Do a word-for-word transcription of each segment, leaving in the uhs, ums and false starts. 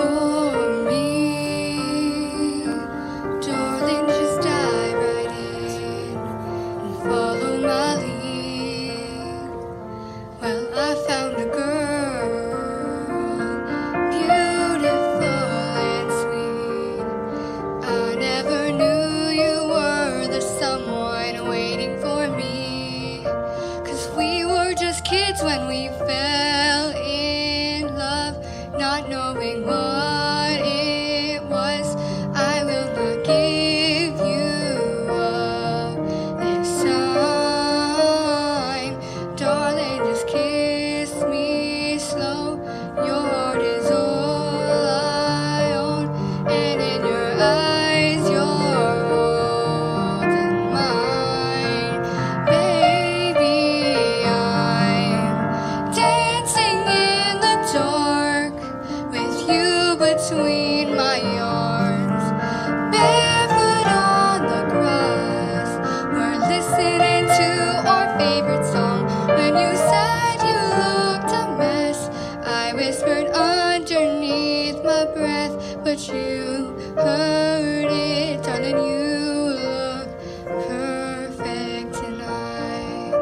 for me. Darling, just dive right in and follow my lead. Well, I found a girl, beautiful and sweet. I never knew you were the someone waiting for me. 'Cause we were just kids when we fell in love, not knowing what it was. I will not give you up this time. Darling, just kiss me slow. Your heart is all I own, and in your eyes you're holding mine. Baby, I'm dancing in the dark with you between my arms, barefoot on the grass. We're listening to our favorite song. When you said you looked a mess, I whispered underneath my breath, but you heard it. Darling, you look perfect tonight.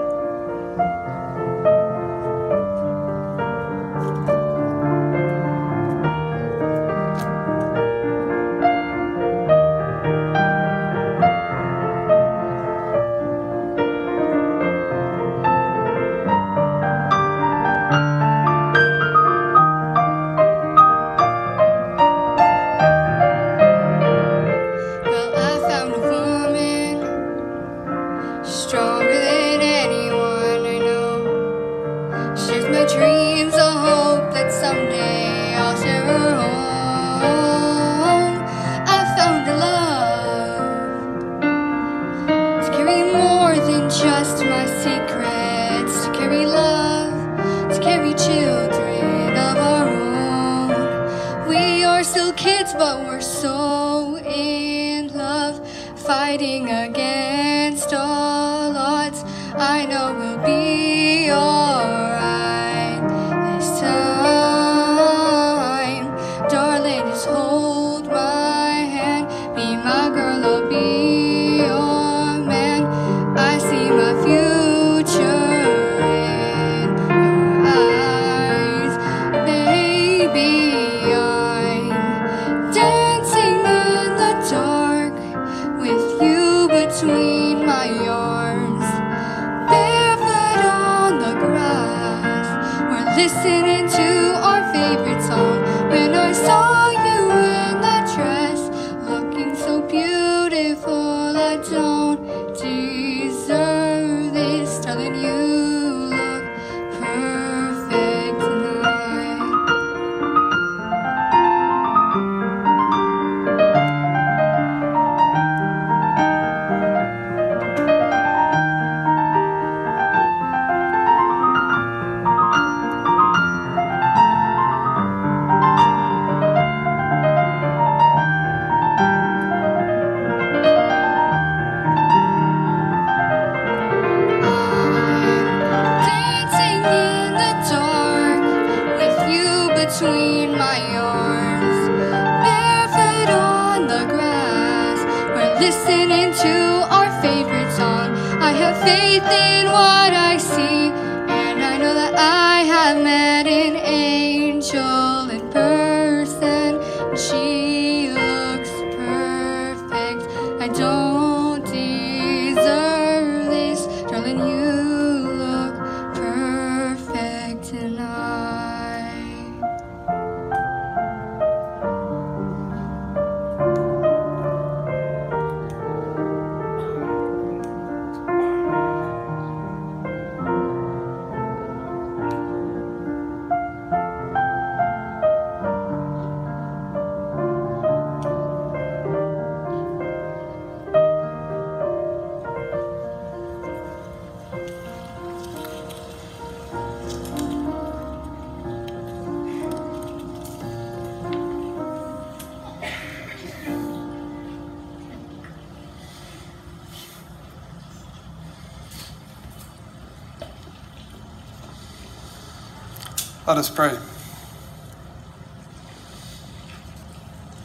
Well, I found a woman stronger than anyone I know. Shares my dreams, a hope that someday I'll share her home. I found a love to carry more than just my secrets, to carry love, to carry children of our own. We are still kids, but we're so in love, fighting against all odds. I know we'll be alright this time. Darling, just hold my hand, be my girl, I'll be your man. I see my future in your eyes. Baby, I'm dancing in the dark with you between my arms, barefoot on the grass. We're listening to our favorite song. When I saw you in that dress, looking so beautiful, I don't deserve this. Darling, you look perfect tonight. Dancing in the dark with you between my arms, barefoot on the grass. We're listening to our favorite song. I have faith in what I see, and I know that I have met an angel in person. She looks perfect. I don't deserve this. Darling, you look perfect tonight. Let us pray.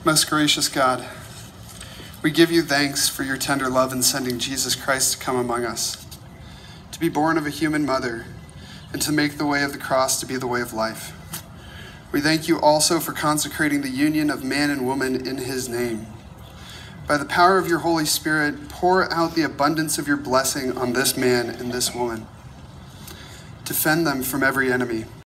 Most gracious God, we give you thanks for your tender love in sending Jesus Christ to come among us, to be born of a human mother, and to make the way of the cross to be the way of life. We thank you also for consecrating the union of man and woman in his name. By the power of your Holy Spirit, pour out the abundance of your blessing on this man and this woman. Defend them from every enemy.